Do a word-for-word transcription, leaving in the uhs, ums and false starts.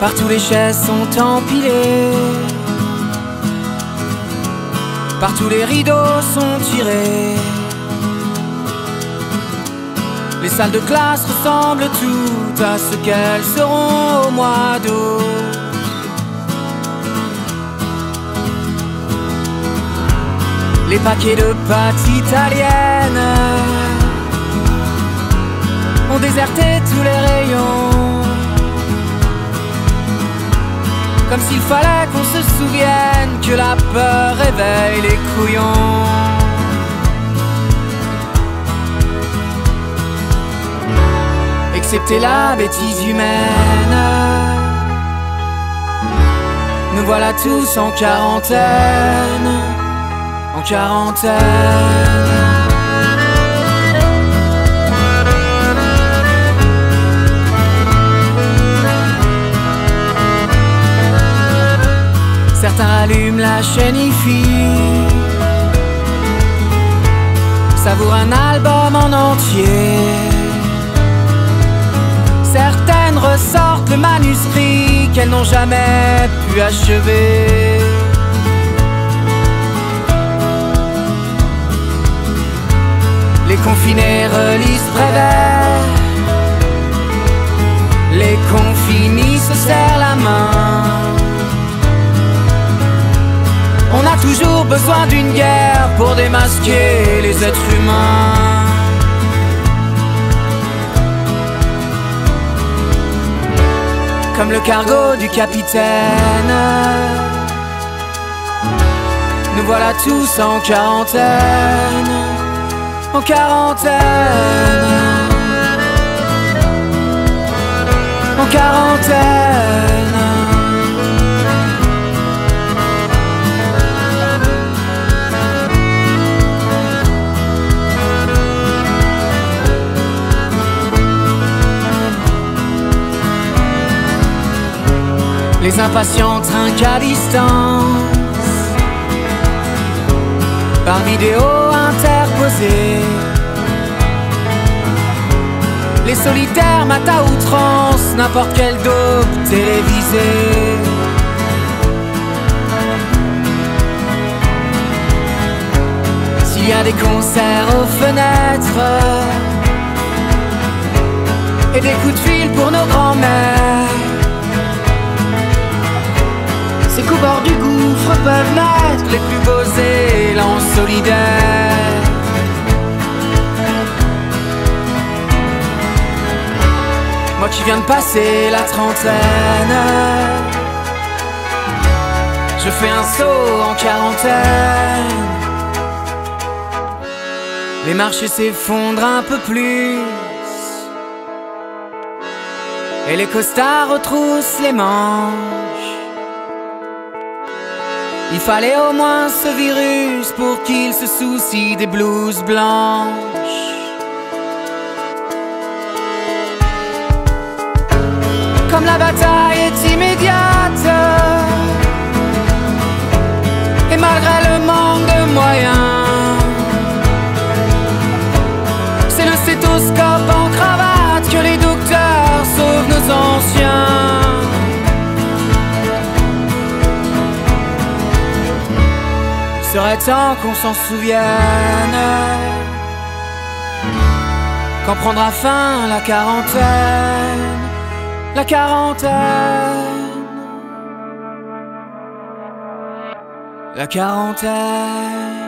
Partout les chaises sont empilées, partout les rideaux sont tirés. Les salles de classe ressemblent toutes à ce qu'elles seront au mois d'août. Les paquets de pâtes italiennes ont déserté tous les rayons, comme s'il fallait qu'on se souvienne que la peur réveille les couillons. Excepté la bêtise humaine, nous voilà tous en quarantaine, en quarantaine. Certains rallument la chaîne I F I, savourent un album en entier. Certaines ressortent le manuscrit qu'elles n'ont jamais pu achever. Les confinés relisent Prévert, les confinis se serrent la main. On a toujours besoin d'une guerre pour démasquer les êtres humains. Comme le cargo du capitaine, nous voilà tous en quarantaine, en quarantaine, en quarantaine. Les impatients trinquent à distance, par vidéo interposée. Les solitaires matent à outrance n'importe quelle dope télévisée. S'il y a des concerts aux fenêtres et des coups de fil pour nos grands-mères, ces qu'au bord du gouffre peuvent naître les plus beaux élans solidaires. Moi qui viens de passer la trentaine, je fais un saut en quarantaine. Les marchés s'effondrent un peu plus et les costards retroussent les manches. Il fallait au moins ce virus pour qu'il se soucie des blouses blanches. Comme la bataille est immédiate, et malgré le manque de moyens, c'est le stéthoscope en cravate que les docteurs sauvent nos anciens. Il serait temps qu'on s'en souvienne quand prendra fin la quarantaine, la quarantaine, la quarantaine.